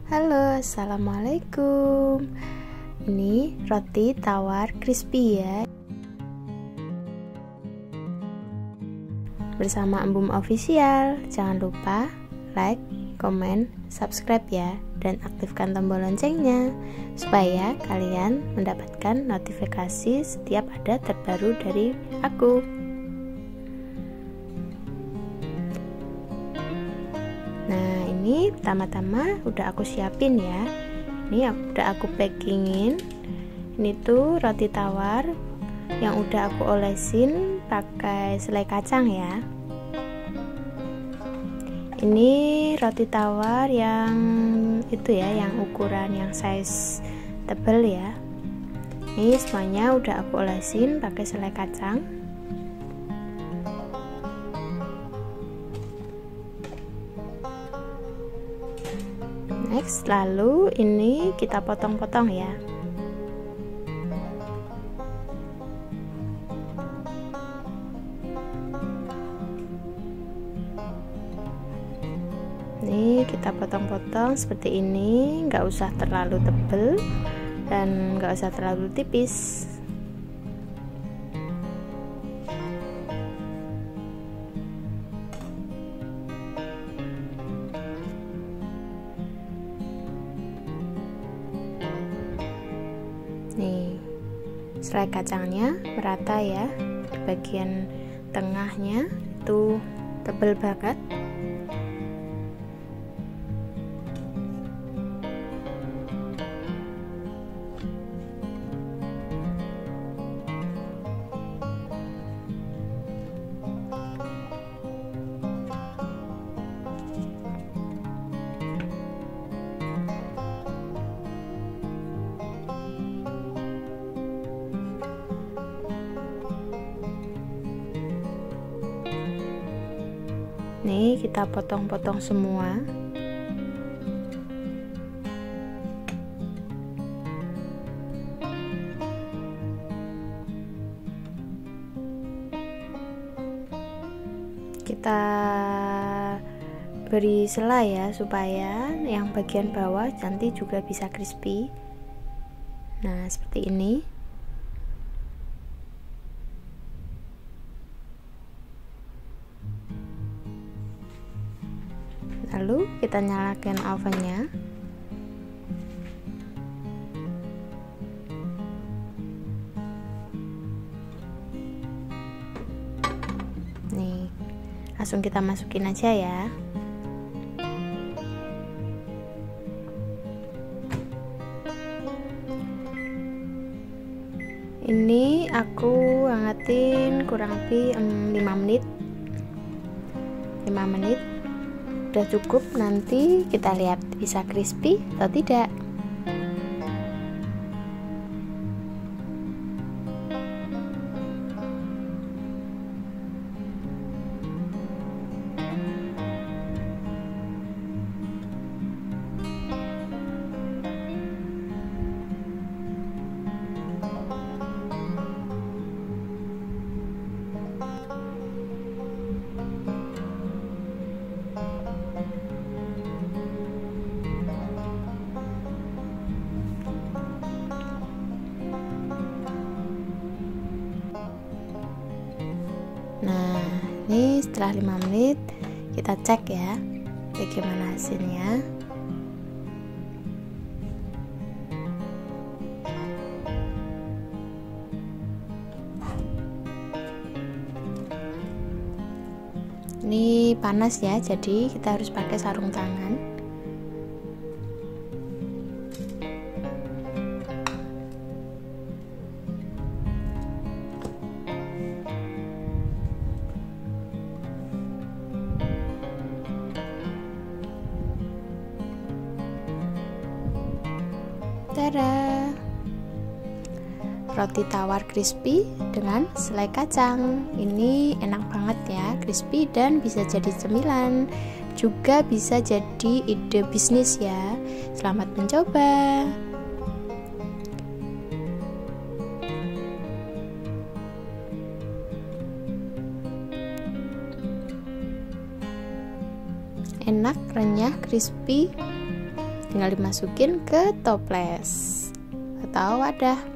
Halo, assalamualaikum. Ini roti tawar crispy ya, bersama Embum Official. Jangan lupa like, komen, subscribe ya, dan aktifkan tombol loncengnya supaya kalian mendapatkan notifikasi setiap ada terbaru dari aku. Nah, ini pertama-tama udah aku siapin ya. Ini udah aku packingin. Ini tuh roti tawar yang udah aku olesin pakai selai kacang ya. Ini roti tawar yang itu ya, yang ukuran yang size tebal ya. Ini semuanya udah aku olesin pakai selai kacang. Next, lalu ini kita potong-potong ya. Ini kita potong-potong seperti ini, nggak usah terlalu tebal dan nggak usah terlalu tipis. Nih, selai kacangnya merata ya. Di bagian tengahnya itu tebal banget. Nih, kita potong-potong semua. Kita beri sela ya, supaya yang bagian bawah nanti juga bisa crispy. Nah, seperti ini. Lalu kita nyalakan ovennya. Nih, langsung kita masukin aja ya. Ini aku hangatin kurang lebih 5 menit. Udah cukup, nanti kita lihat bisa crispy atau tidak. Nah, ini setelah 5 menit kita cek ya bagaimana hasilnya. Ini panas ya, jadi kita harus pakai sarung tangan. Tada! Roti tawar crispy dengan selai kacang. Ini enak banget ya, crispy dan bisa jadi cemilan. Juga bisa jadi ide bisnis ya. Selamat mencoba. Enak, renyah, crispy. tinggal dimasukin ke toples atau wadah.